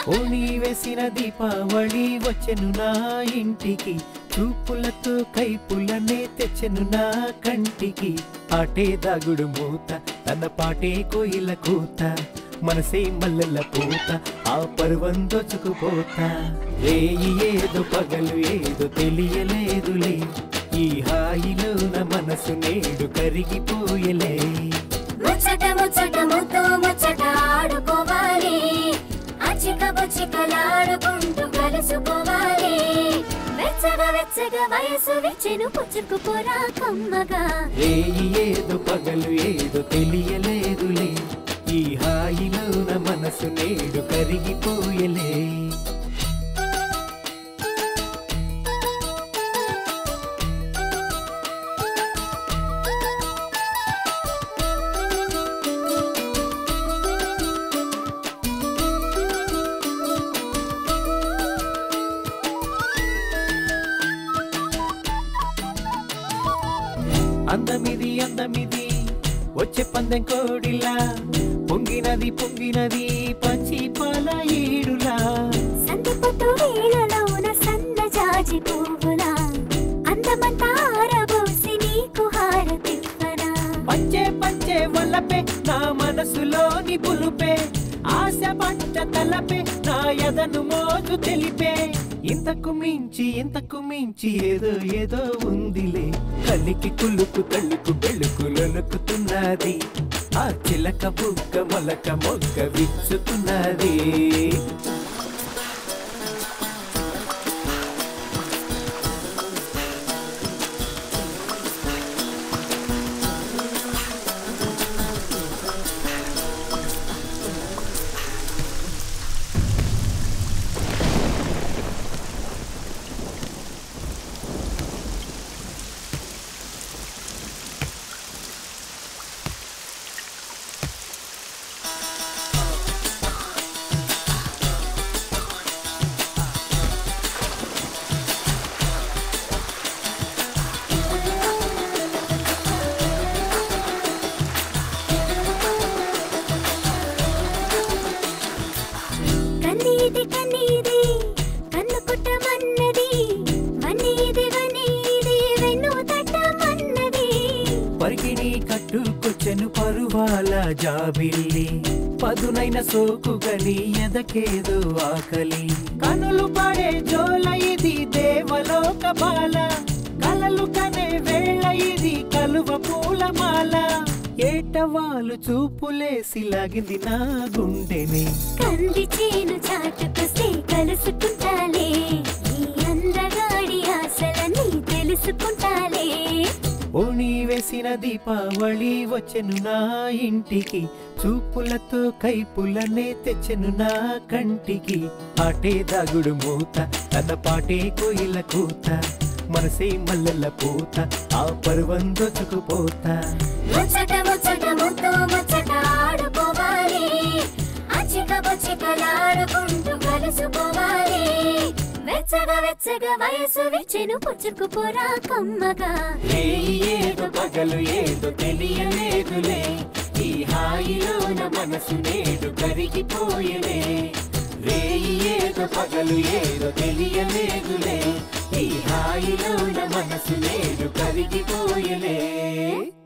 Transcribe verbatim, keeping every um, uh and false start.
ఓణి వేసిన దీపావళి వచ్చెను నా ఇంటికి, చూపులతో కైపులనే తెచ్చెను నా కంటికి. ఆటే దాగుడు మూత, తన పాటే కోయిల కూత, మనసే మల్లెల పూత, ఆ పర్వం దోచుకుపోతా. రేయి ఏదో పగలు ఏదో తెలియలేదులే, ఈ హాయిలోన మనసు నేడు కరిగిపోయలే. ముచ్చట ముచ్చట ముద్దు ముచ్చట ఆడుకోవాలి, అచిక బుచ్చికలాడుకుంటూ కలుసుకోవాలి. వెచ్చగా వెచ్చగా వయసు విచ్చెను పుచ్చుకుపోరా కమ్మగా. రేయి ఏదో పగలు ఏదో తెలియలేదులే, ఈ హాయిలోన మనసు నేడు కరిగిపోయలే. అందమిది అందమిది వచ్చే పందెం కోడిలా, పొంగినది పొంగినది పచ్చి పాల ఏడులా. సంధి పొట్టు వేళలోన సన్న జాజి పువ్వులా, అందమంతా ఆరబోసి నీకు హారతివ్వనా. పంచే పంచే వల్లపే నా మనసులోని పులుపే, ఆశ పంట తలపే నా యదను మోజు తెలిపే. ఇంతకు మించి ఇంతకు మించి ఏదో ఏదో ఉందిలే, కలికి కులుకు తల్లుకు బెళుకు లొలుకుతున్నది, ఆ చిలక బుక్క మొలక మొగ్గ విచ్చుతున్నది. కన్నీది కన్నీది కన్ను కుట్టమన్నది, వన్నీది వన్నీది వెన్ను తట్టమన్నది. పరికిణి కట్టుకొచ్చెను పరువాల జాబిల్లి, పదునైన సోకు గని ఎదకేదో ఆకలి. కనులు పడే జోల ఇది దేవలోక బాల, కలలు కనే వేళ ఇది కలువ పూలమాల. ఏటవాలు చూపులేసి లాగింది నా గుండెని, కంది చేను చాటుకొస్తే కలుసుకుంటాలే, ఈ అందగాడి ఆశలని తెలుసుకుంటాలే. ఓణి వేసిన దీపావళి వచ్చెను నా ఇంటికి, చూపులతో కైపులనే తెచ్చెను నా కంటికి. ఆటే దాగుడు మూత, తన పాటే కోయిల కూత, మనసే మల్లెల పూత, ఆ పర్వం దోచుకుపోతా. ముచ్చట ముచ్చట ముద్దు ముచ్చట ఆడుకోవాలి, అచిక బుచ్చికలాడుకుంటూ కలుసుకోవాలి. వెచ్చగా వెచ్చగా వయసు విచ్చెను పుచ్చుకుపోరా కమ్మగా. రేయి ఏదో పగలు ఏదో తెలియలేదులే, ఈ హాయిలోన మనసు నేడు కరిగిపోయలే. రేయి ఏదో పగలు ఏదో తెలియలేదులే, ఈ హాయిలోన మనసు నేడు కరిగిపోయలే.